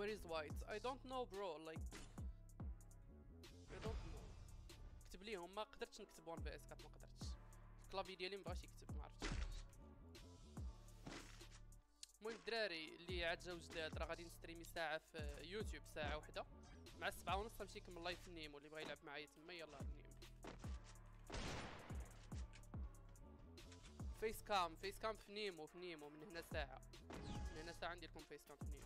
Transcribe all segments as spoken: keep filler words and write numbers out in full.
Where is white? I don't know bro, like I don't know. كتب ليهم ما قدرتش نكتب واحد في اس أربعة، ما قدرتش الكلافي ديالي مبغاش يكتب، ما عرفتش علاش. المهم الدراري اللي عاد جاو جداد راه غادي نستريمي ساعه في يوتيوب، ساعه وحده مع السبعة ونص غنمشي نكمل لايف في النيمو. اللي بغى يلعب معايا تما يلاه النيمو. فيس كام فيس كام في نيمو في نيمو من هنا ساعه، من هنا ساعه ندير لكم فيس كام في نيمو.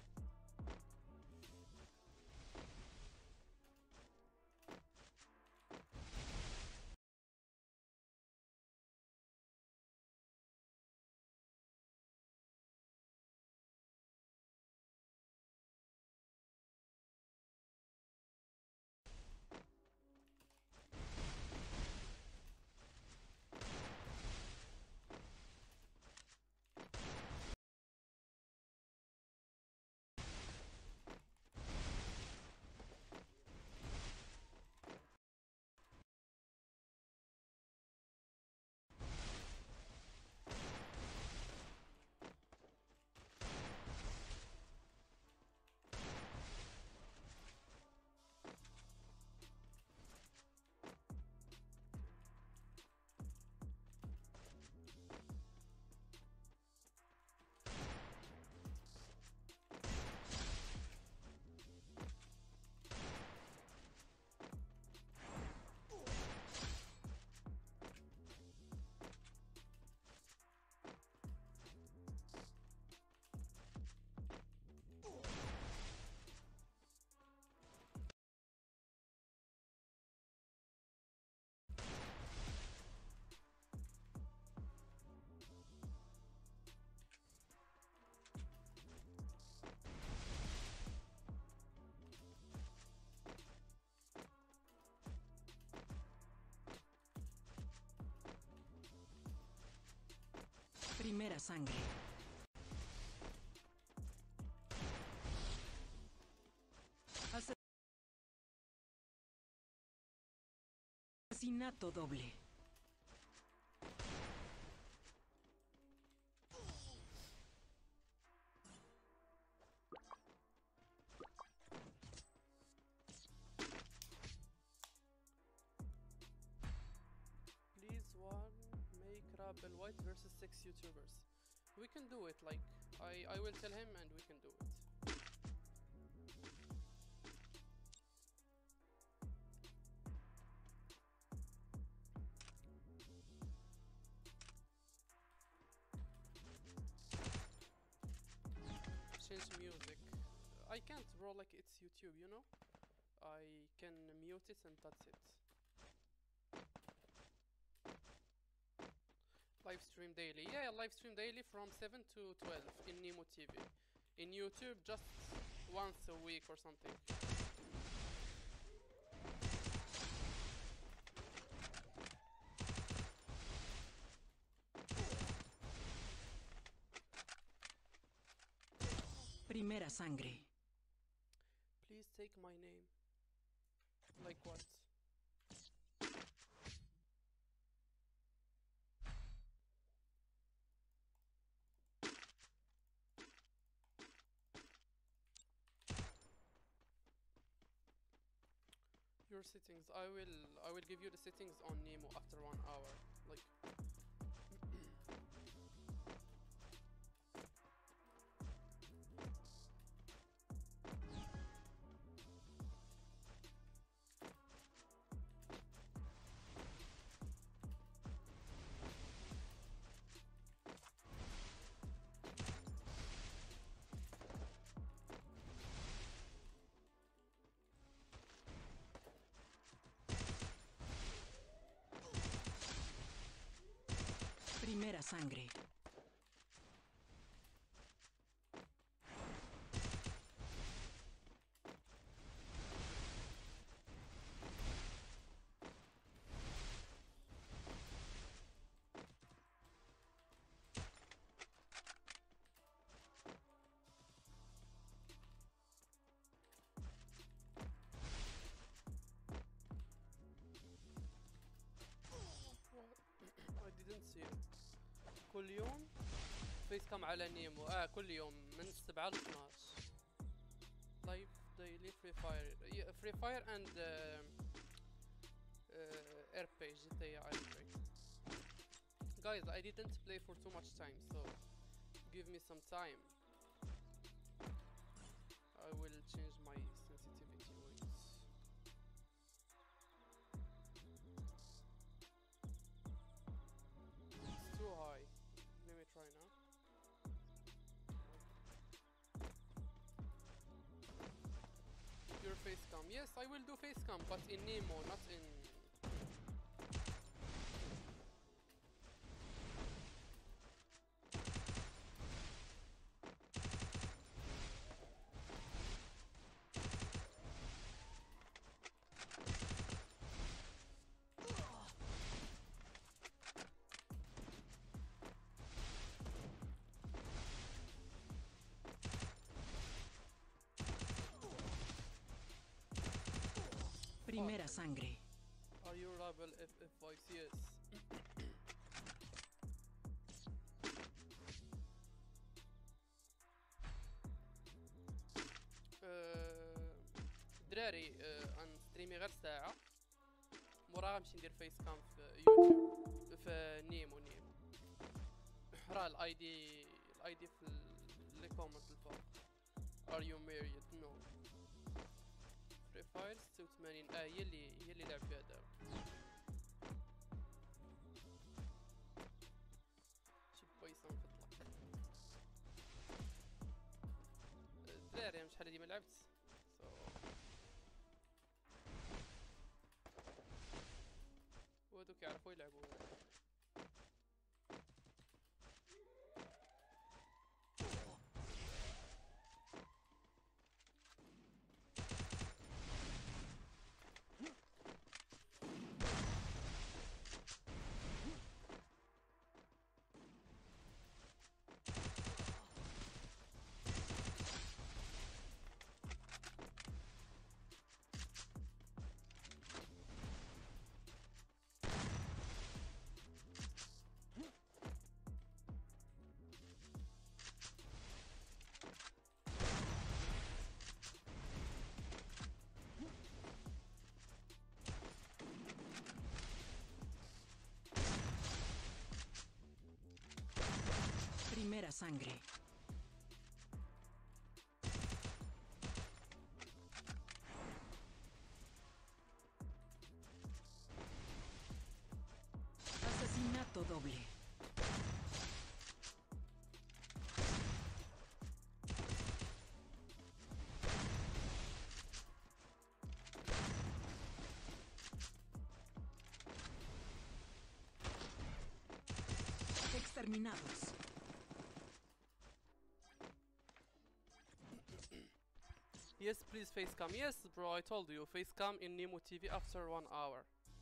Primera sangre. Asesinato doble. Please one make Rabel White versus six YouTubers. We can do it, like I I will tell him and we can do it. Change music. I can't bro, like it's YouTube, you know? I can mute it and that's it. Live stream daily. Yeah, live stream daily from seven to twelve in Nemo T V. In YouTube, just once a week or something. Primera sangre. Please take my name. Like what? Your settings. I will I will give you the settings on Nemo after one hour. Like Primera sangre. I didn't see it. كل يوم فيس كام على نيمو. اه كل يوم من السبعة ل اثناش. live daily Free Fire. Yeah, Free Fire and um, uh, R P G T A R P. Guys, I didn't play for too much time, so give me some time. I will change my sensitivity weights. It's too high. Let me try now. Your face cam. Yes, I will do face cam, but in Nemo, not in. Primera sangre. Are you rebel F F voice? Yes. دراري غنستريمي غير ساعة موراها غنمشي ندير فيس كام في يوتيوب في نيمو نيمو راه الاي دي الاي دي في لي كومنت الفوق. Are you married? No. Free Fire ستة وثمانين. اه هي اللي هي اللي لعب فيها دابا. شي بويسون فضلك الدراري. انا شحال هادي ما لعبت so. وهادو كيعرفو يلعبو. Primera sangre. Asesinato doble. Exterminados. Yes, please face cam. Yes, bro, I told you. Face cam in Nemo T V after one hour.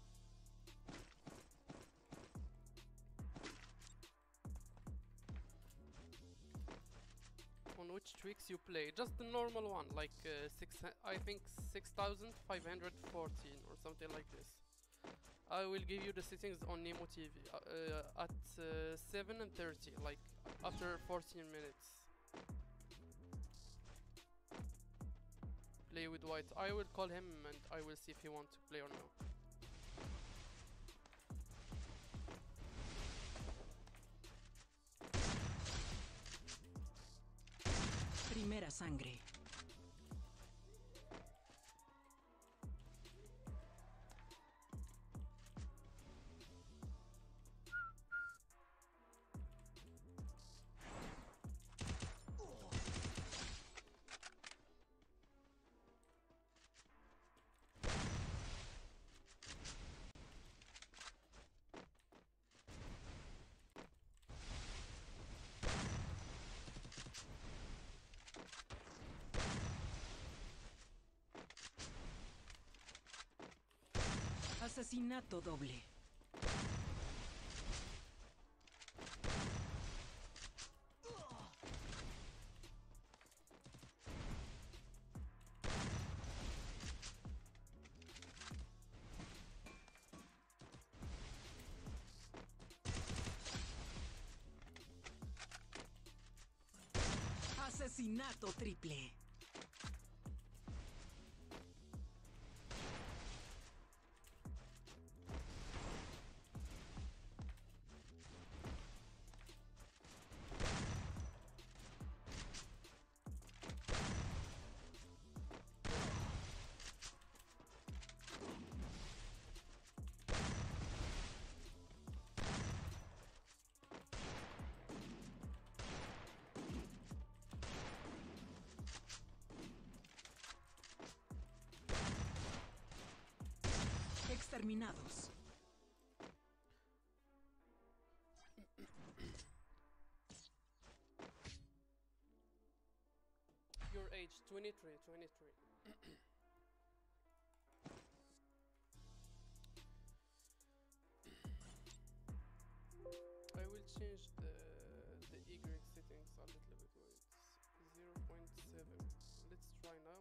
On which tricks you play? Just the normal one, like uh, six. I think six thousand five hundred fourteen or something like this. I will give you the settings on Nemo T V uh, uh, at uh, seven and thirty, like after fourteen minutes. Play with White. I will call him and I will see if he wants to play or no. Primera sangre. Asesinato doble. Asesinato triple. Exterminados. Your age twenty-three, twenty-three. I will change the the Y settings a little bit. Wait, zero point seven. Let's try now.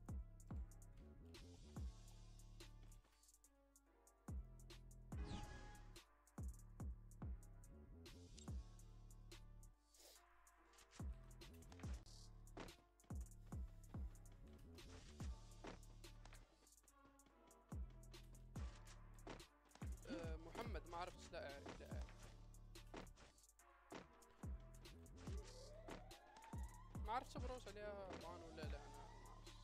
أه محمد ما عرفتش، لا اعرف لا اعرف ما عرفتش ابروش عليها بان ولا لا، انا ما عرفتش.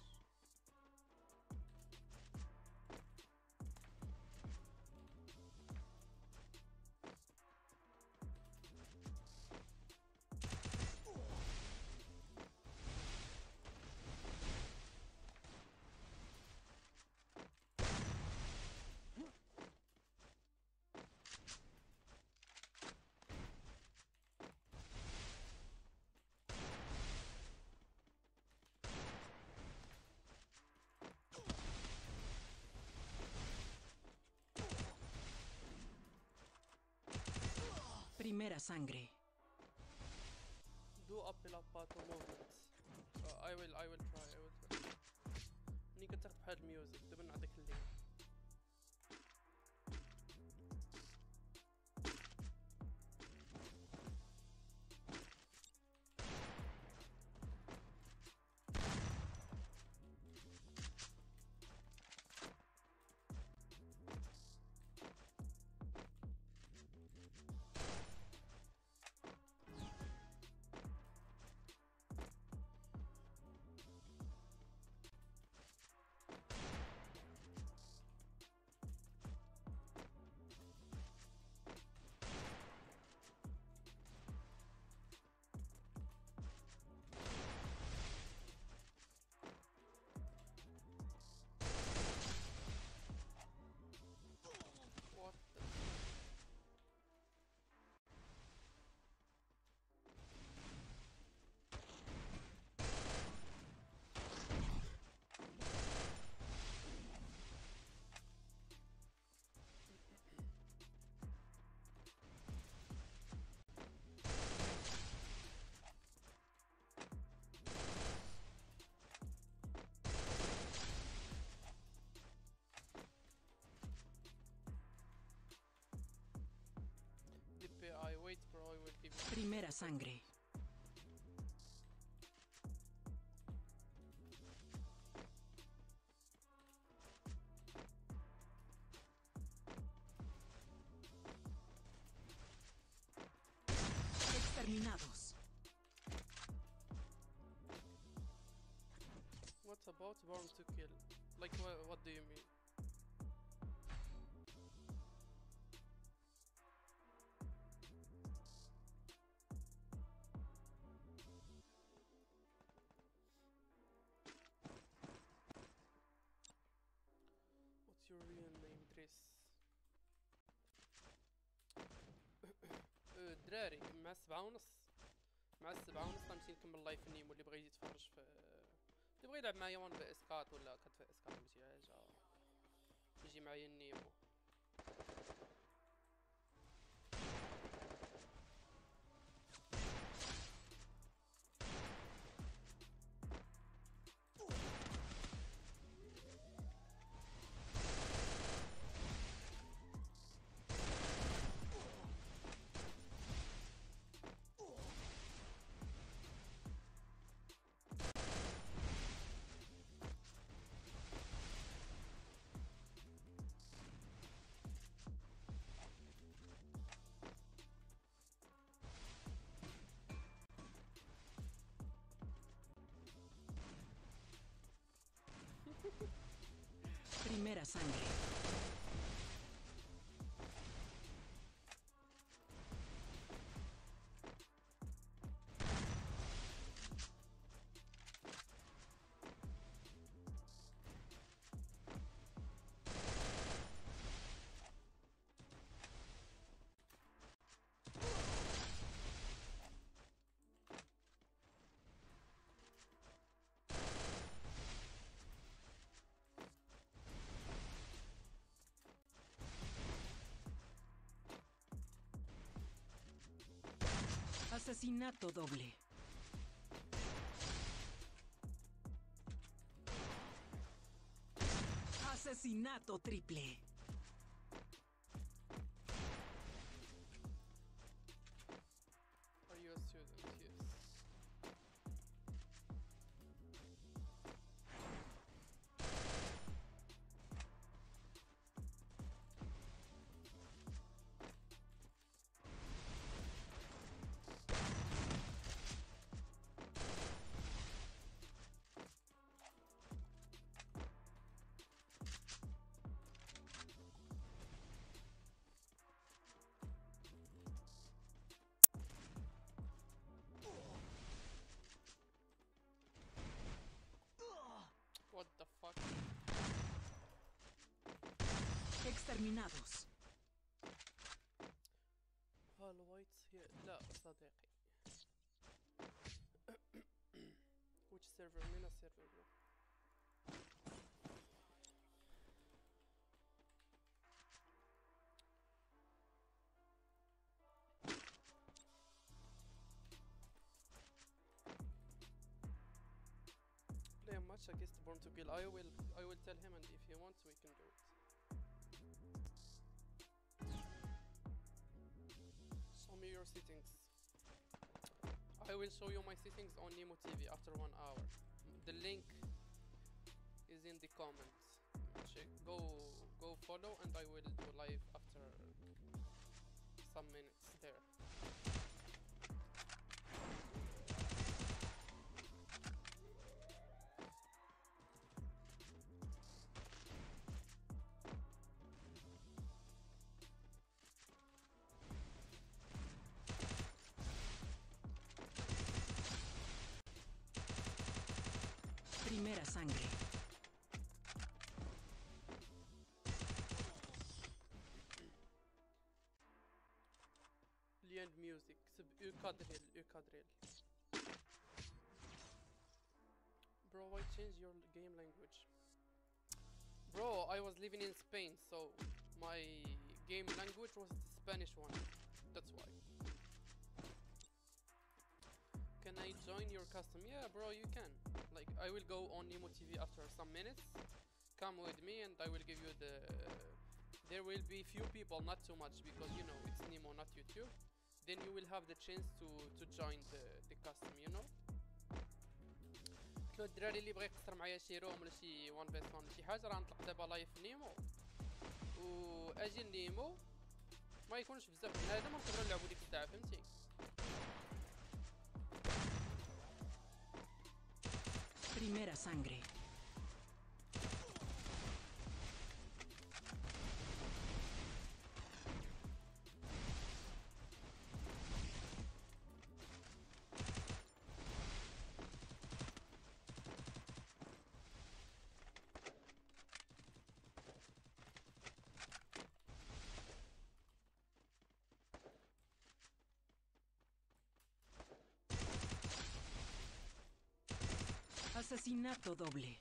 Primera sangre. Do up الى باتو موفمنت. I will I will try I will try. ملي كتاخد بحال الميوزك دابا نعطيك الليل. What the D P I wait bro, I will give you. Primera sangre. Exterminados. What about born to kill? Like what, what do you mean? What's your real name, Driss? أه، الدراري مع السبعة ونص مع السبعة ونص غنمشي نكمل لايف نيمو. اللي بغا يجي يتفرج في اللي بغا يلعب معايا وان في اسكات ولا كات في اسكات ولا شي حاجة يجي معايا النيمو. Primera sangre. Asesinato doble. Asesinato triple. Are you a student? Yes. What the fuck? Exterminados. Hallwhite here. لا صديقي. Which server? من السيرفر bro? Play a match against Born to Kill. I will I will tell him, and if he wants we can do it. Show me your settings. I will show you my settings on Nemo T V after one hour. The link is in the comments. Check. Go go follow, and I will do live after some minutes there. Primera sangre. Liand music. سب Ukadril, Ukadril. Bro, why change your game language? Bro, I was living in Spain, so my game language was the Spanish one. That's why. Can I join your custom? Yeah, bro, you can. Like, I will go on Nemo T V after some minutes. Come with me and I will give you the... There will be few people, not too much, because, you know, it's Nemo, not YouTube. Then you will have the chance to, to join the, the custom, you know? قلت له الدراري اللي بغى يقصر معايا شي روم ولا شي وان فيس وان ولا شي حاجة راه نطلق دابا لايف نيمو واجي نيمو ما يكونش بزاف بنادم ونقدروا نلعبوا ديك الساعة، فهمتي؟ Primera sangre. Asesinato doble.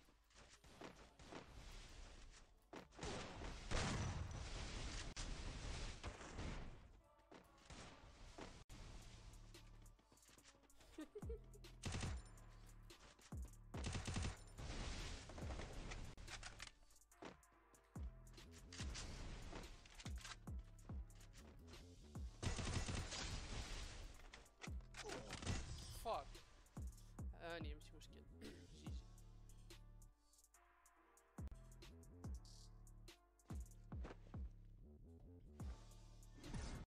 فاك هاني مشيت